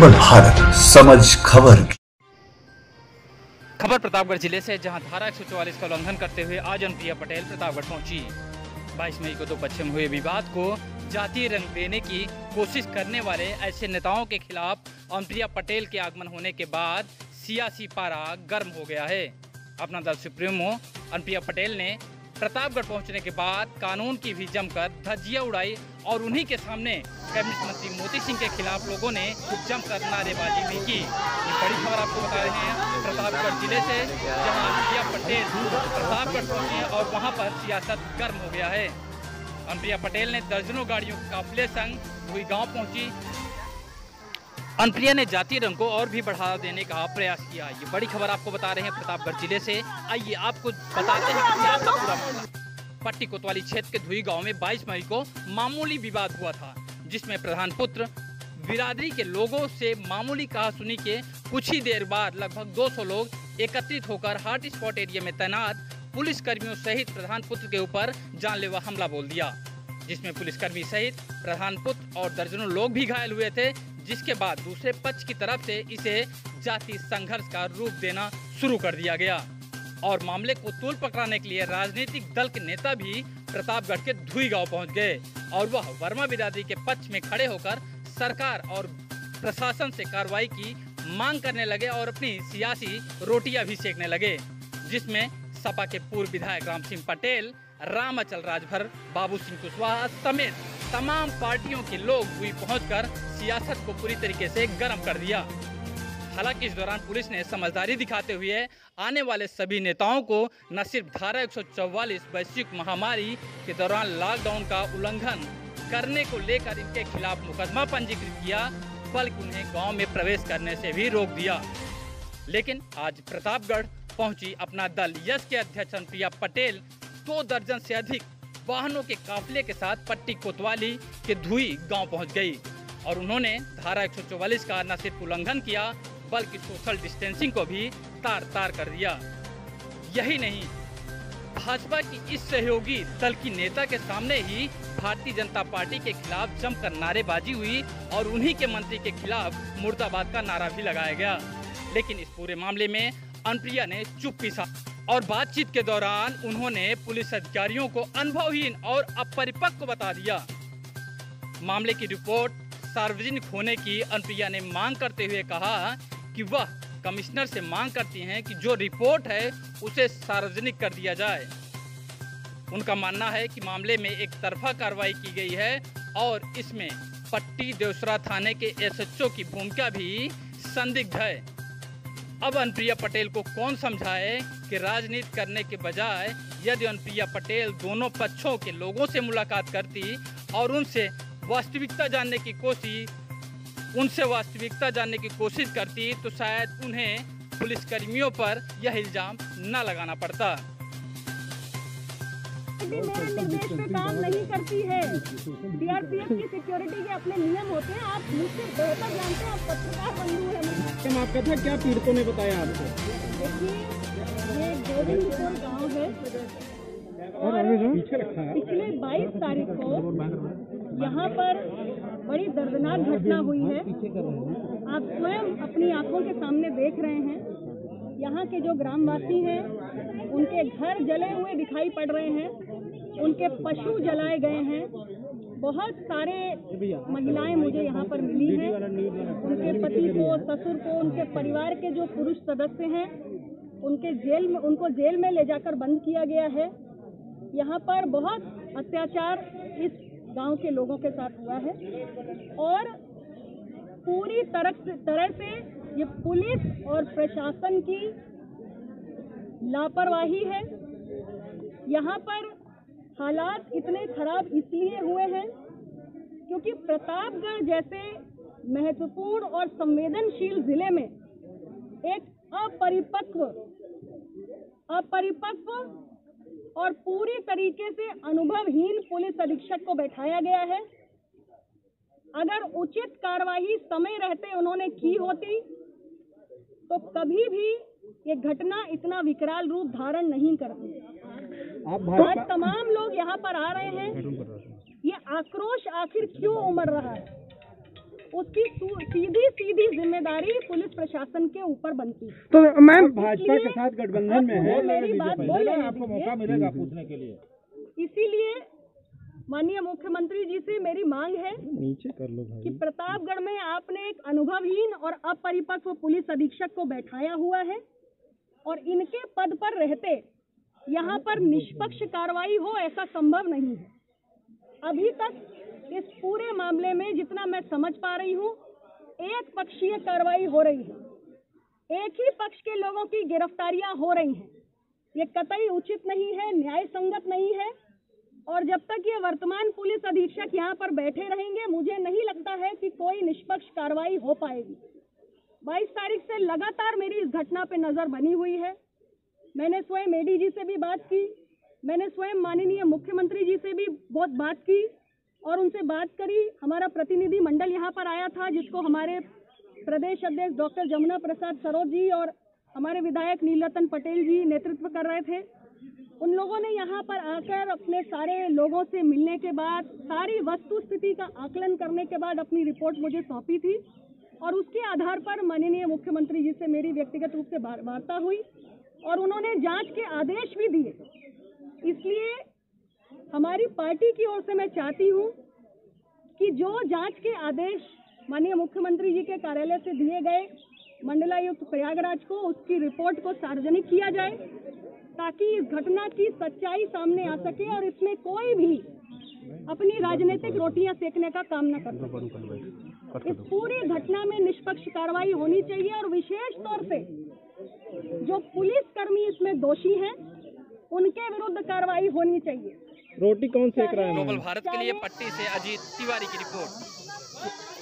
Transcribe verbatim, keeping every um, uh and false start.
निर्मल भारत, समझ खबर। खबर प्रतापगढ़ जिले से, जहां धारा एक सौ चौवालीस का उल्लंघन करते हुए आज अनुप्रिया पटेल प्रतापगढ़ पहुंची। बाईस मई को दोपहर में हुए विवाद को जातीय रंग देने की कोशिश करने वाले ऐसे नेताओं के खिलाफ अनुप्रिया पटेल के आगमन होने के बाद सियासी पारा गर्म हो गया है। अपना दल सुप्रीमो अनुप्रिया पटेल ने प्रतापगढ़ पहुंचने के बाद कानून की भी जमकर धज्जियां उड़ाई और उन्हीं के सामने कैबिनेट मंत्री मोती सिंह के खिलाफ लोगों ने जमकर नारेबाजी भी की। ये बड़ी खबर आपको बता रहे हैं प्रतापगढ़ जिले से, जहां अनुप्रिया पटेल प्रतापगढ़ पहुंची हैं और वहां पर सियासत गर्म हो गया है। अनुप्रिया पटेल ने दर्जनों गाड़ियों के काफिले संग भुई गांव पहुंची। अनुप्रिया ने जातीय रंग को और भी बढ़ावा देने का प्रयास किया। ये बड़ी खबर आपको बता रहे हैं प्रतापगढ़ जिले से। आइए आपको बताते हैं कि क्या था पूरा मामला। पट्टी कोतवाली क्षेत्र के धुई गांव में बाईस मई को मामूली विवाद हुआ था, जिसमें प्रधान पुत्र बिरादरी के लोगों से मामूली कहासुनी के कुछ ही देर बाद लगभग दो सौ लोग एकत्रित होकर हॉट स्पॉट एरिया में तैनात पुलिस कर्मियों सहित प्रधान पुत्र के ऊपर जानलेवा हमला बोल दिया, जिसमें पुलिसकर्मी सहित प्रधान पुत्र और दर्जनों लोग भी घायल हुए थे। जिसके बाद दूसरे पक्ष की तरफ से इसे जाति संघर्ष का रूप देना शुरू कर दिया गया और मामले को तूल पकड़ाने के लिए राजनीतिक दल के नेता भी प्रतापगढ़ के धुई गांव पहुंच गए और वह वर्मा बिरादरी के पक्ष में खड़े होकर सरकार और प्रशासन से कार्रवाई की मांग करने लगे और अपनी सियासी रोटियां भी सेकने लगे, जिसमें सपा के पूर्व विधायक राम सिंह पटेल, रामअचल राजभर, बाबू सिंह कुशवाहा समेत तमाम पार्टियों के लोग हुई पहुंचकर सियासत को पूरी तरीके से गर्म कर दिया। हालांकि इस दौरान पुलिस ने समझदारी दिखाते हुए आने वाले सभी नेताओं को न सिर्फ धारा एक सौ चौवालीस वैश्विक महामारी के दौरान लॉकडाउन का उल्लंघन करने को लेकर इनके खिलाफ मुकदमा पंजीकृत किया, बल्कि उन्हें गाँव में प्रवेश करने से भी रोक दिया। लेकिन आज प्रतापगढ़ पहुंची अपना दल यस के अध्यक्ष अनुप्रिया पटेल दो दर्जन से अधिक वाहनों के काफिले के साथ पट्टी कोतवाली के धुई गांव पहुंच गई और उन्होंने धारा एक सौ चौवालीस का न सिर्फ उल्लंघन किया बल्कि सोशल डिस्टेंसिंग को भी तार तार कर दिया। यही नहीं, भाजपा की इस सहयोगी दल की नेता के सामने ही भारतीय जनता पार्टी के खिलाफ जमकर नारेबाजी हुई और उन्हीं के मंत्री के खिलाफ मुर्दाबाद का नारा भी लगाया गया। लेकिन इस पूरे मामले में अनुप्रिया ने चुप्पी साधी और बातचीत के दौरान उन्होंने पुलिस अधिकारियों को अनुभवहीन और अपरिपक्व बता दिया। मामले की रिपोर्ट सार्वजनिक होने की अनुप्रिया ने मांग करते हुए कहा कि वह कमिश्नर से मांग करती हैं कि जो रिपोर्ट है उसे सार्वजनिक कर दिया जाए। उनका मानना है कि मामले में एक तरफा कार्रवाई की गई है और इसमें पट्टी देवसरा थाने के एस एच ओ की भूमिका भी संदिग्ध है। अब अनुप्रिया पटेल को कौन समझाए कि राजनीति करने के बजाय यदि अनुप्रिया पटेल दोनों पक्षों के लोगों से मुलाकात करती और उनसे वास्तविकता जानने की कोशिश उनसे वास्तविकता जानने की कोशिश करती तो शायद उन्हें पुलिसकर्मियों पर यह इल्जाम न लगाना पड़ता। मेरे निर्देश पे काम नहीं करती है। सी आर पी एफ की सिक्योरिटी के अपने नियम होते हैं, आप मुझसे बेहतर जानते हैं, आप पत्रकार बंधु हैं। आपका था क्या पीड़ितों ने बताया आपको? देखिए, ये गोविंदपुर गांव है और पिछले बाईस तारीख को यहाँ पर बड़ी दर्दनाक घटना हुई है। आप स्वयं अपनी आंखों के सामने देख रहे हैं। यहाँ के जो ग्रामवासी हैं उनके घर जले हुए दिखाई पड़ रहे हैं, उनके पशु जलाए गए हैं। बहुत सारे महिलाएं मुझे यहाँ पर मिली हैं, उनके पति को, ससुर को, उनके परिवार के जो पुरुष सदस्य हैं उनके जेल में उनको जेल में ले जाकर बंद किया गया है। यहाँ पर बहुत अत्याचार इस गांव के लोगों के साथ हुआ है और पूरी तरह तरह से ये पुलिस और प्रशासन की लापरवाही है। यहाँ पर हालात इतने खराब इसलिए हुए हैं क्योंकि प्रतापगढ़ जैसे महत्वपूर्ण और संवेदनशील जिले में एक अपरिपक्व अपरिपक्व और पूरी तरीके से अनुभवहीन पुलिस अधीक्षक को बैठाया गया है। अगर उचित कार्रवाई समय रहते उन्होंने की होती तो कभी भी ये घटना इतना विकराल रूप धारण नहीं करती। आज तमाम लोग यहाँ पर आ रहे हैं, ये आक्रोश आखिर क्यों उमड़ रहा है? उसकी सू- सीधी सीधी जिम्मेदारी पुलिस प्रशासन के ऊपर बनती है। तो मैम भाजपा इसलिए के साथ गठबंधन में है, मेरी बात बोल लेने आपको दीजिए। मौका मिलेगा पूछने के लिए। इसीलिए माननीय मुख्यमंत्री जी से मेरी मांग है नीचे कर लो भाई। कि प्रतापगढ़ में आपने एक अनुभवहीन और अपरिपक्व पुलिस अधीक्षक को बैठाया हुआ है और इनके पद पर रहते यहाँ पर निष्पक्ष कार्रवाई हो, ऐसा संभव नहीं है। अभी तक इस पूरे मामले में जितना मैं समझ पा रही हूँ, एक पक्षीय कार्रवाई हो रही है, एक ही पक्ष के लोगों की गिरफ्तारियां हो रही हैं। ये कतई उचित नहीं है, न्याय संगत नहीं है और जब तक ये वर्तमान पुलिस अधीक्षक यहाँ पर बैठे रहेंगे, मुझे नहीं लगता है कि कोई निष्पक्ष कार्रवाई हो पाएगी। बाईस तारीख से लगातार मेरी इस घटना पे नजर बनी हुई है। मैंने स्वयं एडीजी से भी बात की, मैंने स्वयं माननीय मुख्यमंत्री जी से भी बहुत बात की और उनसे बात करी। हमारा प्रतिनिधि मंडल यहाँ पर आया था, जिसको हमारे प्रदेश अध्यक्ष डॉक्टर जमुना प्रसाद सरोज जी और हमारे विधायक नीलरतन पटेल जी नेतृत्व कर रहे थे। उन लोगों ने यहाँ पर आकर अपने सारे लोगों से मिलने के बाद, सारी वस्तु स्थिति का आकलन करने के बाद अपनी रिपोर्ट मुझे सौंपी थी और उसके आधार पर माननीय मुख्यमंत्री जी से मेरी व्यक्तिगत रूप से वार्ता हुई और उन्होंने जांच के आदेश भी दिए। इसलिए हमारी पार्टी की ओर से मैं चाहती हूँ कि जो जांच के आदेश माननीय मुख्यमंत्री जी के कार्यालय से दिए गए मंडलायुक्त प्रयागराज को, उसकी रिपोर्ट को सार्वजनिक किया जाए ताकि इस घटना की सच्चाई सामने आ सके और इसमें कोई भी अपनी राजनीतिक रोटियां सेकने का काम न कर सके। इस पूरी घटना में निष्पक्ष कार्रवाई होनी चाहिए और विशेष तौर से जो पुलिसकर्मी इसमें दोषी हैं, उनके विरुद्ध कार्रवाई होनी चाहिए। रोटी कौन सेक रहा है? ग्लोबल भारत के लिए पट्टी से अजीत तिवारी की रिपोर्ट।